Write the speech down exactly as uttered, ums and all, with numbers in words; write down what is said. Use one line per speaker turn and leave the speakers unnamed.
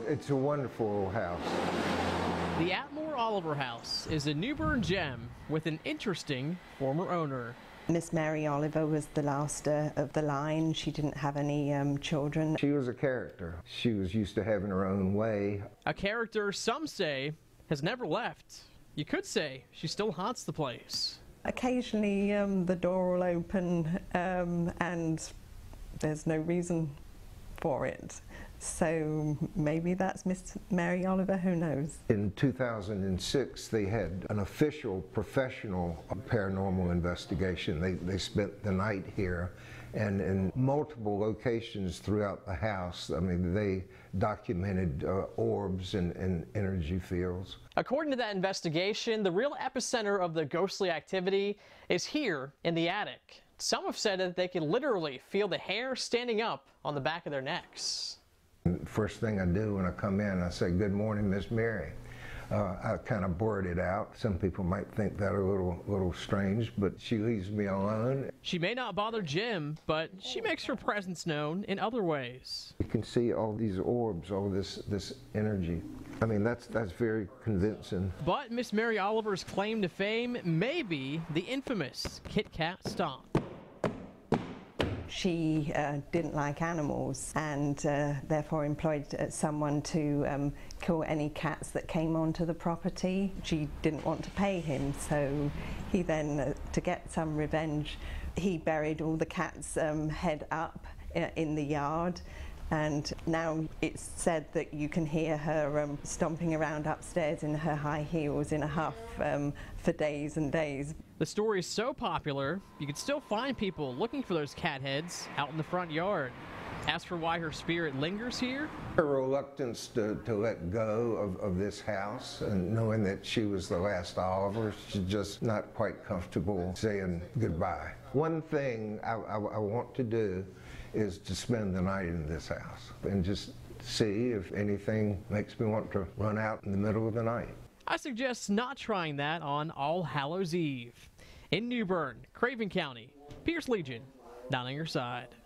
it's a wonderful old house.
The Atmore Oliver House is a New Bern gem with an interesting former owner.
Miss Mary Oliver was the last uh, of the line. She didn't have any um, children.
She was a character. She was used to having her own way.
A character some say has never left. You could say she still haunts the place.
Occasionally um, the door will open um, and there's no reason for it. So maybe that's Miss Mary Oliver, who knows?
In two thousand six, they had an official professional paranormal investigation. They, they spent the night here, and in multiple locations throughout the house, I mean, they documented uh, orbs and, and energy fields.
According to that investigation, the real epicenter of the ghostly activity is here in the attic. Some have said that they can literally feel the hair standing up on the back of their necks.
First thing I do when I come in, I say, "Good morning, Miss Mary." Uh, I kind of blurt it out. Some people might think that a little, little strange, but she leaves me alone.
She may not bother Jim, but she makes her presence known in other ways.
You can see all these orbs, all this, this energy. I mean, that's, that's very convincing.
But Miss Mary Oliver's claim to fame may be the infamous Kit Kat stomp.
She uh, didn't like animals and uh, therefore employed uh, someone to um, kill any cats that came onto the property. She didn't want to pay him, so he then, uh, to get some revenge, he buried all the cats um, head up uh, in the yard. And now it's said that you can hear her um, stomping around upstairs in her high heels in a huff um, for days and days.
The story is so popular, you can still find people looking for those cat heads out in the front yard. As for why her spirit lingers here,
her reluctance to, to let go of, of this house, and knowing that she was the last Oliver, she's just not quite comfortable saying goodbye. One thing I, I, I want to do is to spend the night in this house and just see if anything makes me want to run out in the middle of the night.
I suggest not trying that on All Hallows Eve. In New Bern, Craven County, Pierce Legion, down on your side.